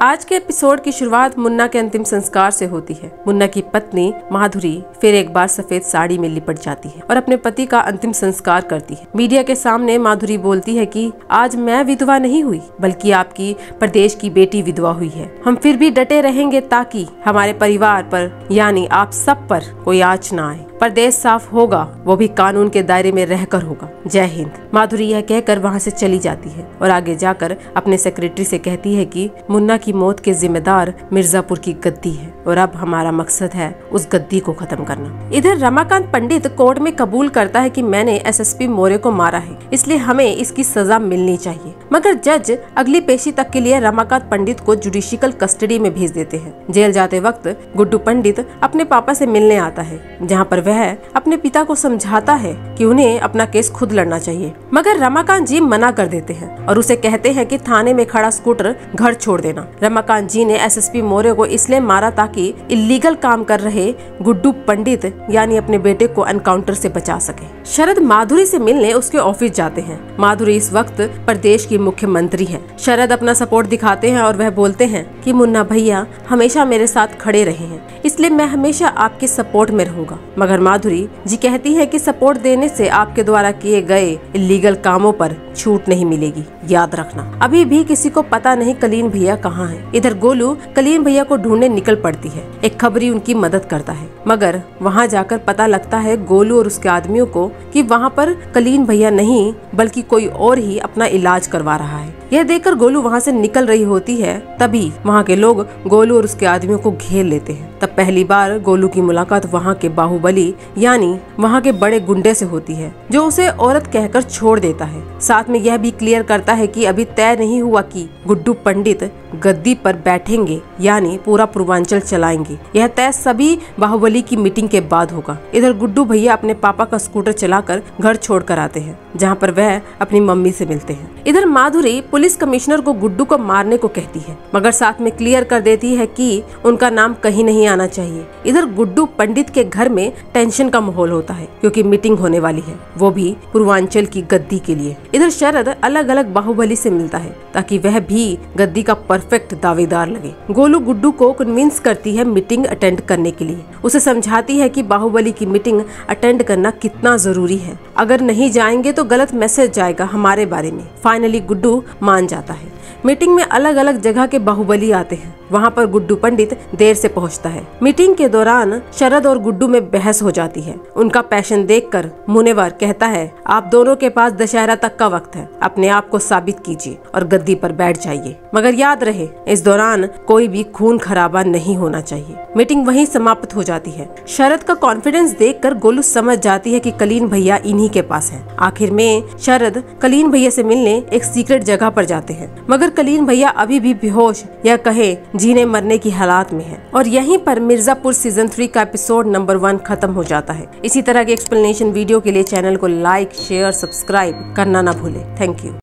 आज के एपिसोड की शुरुआत मुन्ना के अंतिम संस्कार से होती है। मुन्ना की पत्नी माधुरी फिर एक बार सफेद साड़ी में लिपट जाती है और अपने पति का अंतिम संस्कार करती है। मीडिया के सामने माधुरी बोलती है कि आज मैं विधवा नहीं हुई बल्कि आपकी प्रदेश की बेटी विधवा हुई है। हम फिर भी डटे रहेंगे ताकि हमारे परिवार पर यानी आप सब पर कोई आँच न आए। प्रदेश साफ होगा, वो भी कानून के दायरे में रहकर होगा। जय हिंद। माधुरी यह कहकर वहाँ से चली जाती है और आगे जाकर अपने सेक्रेटरी से कहती है कि मुन्ना की मौत के जिम्मेदार मिर्जापुर की गद्दी है और अब हमारा मकसद है उस गद्दी को खत्म करना। इधर रमाकांत पंडित कोर्ट में कबूल करता है कि मैंने एसएसपी मौर्य को मारा है, इसलिए हमें इसकी सजा मिलनी चाहिए। मगर जज अगली पेशी तक के लिए रमाकांत पंडित को जुडिशियल कस्टडी में भेज देते हैं। जेल जाते वक्त गुड्डू पंडित अपने पापा से मिलने आता है, जहाँ पर वह अपने पिता को समझाता है कि उन्हें अपना केस खुद लड़ना चाहिए। मगर रमाकांत जी मना कर देते हैं और उसे कहते हैं कि थाने में खड़ा स्कूटर घर छोड़ देना। रमाकांत जी ने एसएसपी मौर्य को इसलिए मारा ताकि इलीगल काम कर रहे गुड्डू पंडित यानी अपने बेटे को एनकाउंटर से बचा सके। शरद माधुरी से मिलने उसके ऑफिस जाते हैं। माधुरी इस वक्त प्रदेश की मुख्यमंत्री है। शरद अपना सपोर्ट दिखाते हैं और वह बोलते हैं कि मुन्ना भैया हमेशा मेरे साथ खड़े रहे हैं, इसलिए मैं हमेशा आपके सपोर्ट में रहूंगा। मगर माधुरी जी कहती है कि सपोर्ट देने से आपके द्वारा किए गए इलीगल कामों पर छूट नहीं मिलेगी। याद रखना अभी भी किसी को पता नहीं कलीन भैया कहाँ है। इधर गोलू कलीन भैया को ढूंढने निकल पड़ती है। एक खबरी उनकी मदद करता है, मगर वहाँ जाकर पता लगता है गोलू और उसके आदमियों को कि वहाँ पर कलीन भैया नहीं बल्कि कोई और ही अपना इलाज करवा रहा है। यह देखकर गोलू वहाँ से निकल रही होती है, तभी वहाँ के लोग गोलू और उसके आदमियों को घेर लेते हैं। तब पहली बार गोलू की मुलाकात वहाँ के बाहुबली यानी वहाँ के बड़े गुंडे से होती है, जो उसे औरत कहकर छोड़ देता है। साथ में यह भी क्लियर करता है कि अभी तय नहीं हुआ कि गुड्डू पंडित गद्दी पर बैठेंगे यानी पूरा पूर्वांचल चलाएंगे। यह तय सभी बाहुबली की मीटिंग के बाद होगा। इधर गुड्डू भैया अपने पापा का स्कूटर चलाकर घर छोड़कर आते हैं, जहाँ पर वह अपनी मम्मी से मिलते हैं। इधर माधुरी पुलिस कमिश्नर को गुड्डू को मारने को कहती है, मगर साथ में क्लियर कर देती है कि उनका नाम कहीं नहीं आना चाहिए। इधर गुड्डू पंडित के घर में टेंशन का माहौल होता है क्योंकि मीटिंग होने वाली है, वो भी पूर्वांचल की गद्दी के लिए। इधर शरद अलग अलग बाहुबली से मिलता है ताकि वह भी गद्दी का परफेक्ट दावेदार लगे। गोलू गुड्डू को कन्विंस करती है मीटिंग अटेंड करने के लिए। उसे समझाती है कि बाहुबली की मीटिंग अटेंड करना कितना जरूरी है, अगर नहीं जाएंगे तो गलत मैसेज जाएगा हमारे बारे में। फाइनली गुड्डू मान जाता है। मीटिंग में अलग अलग जगह के बाहुबली आते हैं। वहाँ पर गुड्डू पंडित देर से पहुँचता है। मीटिंग के दौरान शरद और गुड्डू में बहस हो जाती है। उनका पैशन देखकर मुनेवर कहता है आप दोनों के पास दशहरा तक का वक्त है, अपने आप को साबित कीजिए और गद्दी पर बैठ जाइए, मगर याद रहे इस दौरान कोई भी खून खराबा नहीं होना चाहिए। मीटिंग वहीं समाप्त हो जाती है। शरद का कॉन्फिडेंस देखकर गोलू समझ जाती है कि कलीन भैया इन्हीं के पास है। आखिर में शरद कलीन भैया से मिलने एक सीक्रेट जगह पर जाते हैं, मगर कलीन भैया अभी भी बेहोश या कहे जीने मरने की हालात में है। और यहीं पर मिर्जापुर सीजन 3 का एपिसोड नंबर 1 खत्म हो जाता है। इसी तरह की एक्सप्लेनेशन वीडियो के लिए चैनल को लाइक, शेयर, सब्सक्राइब करना ना भूले। Thank you.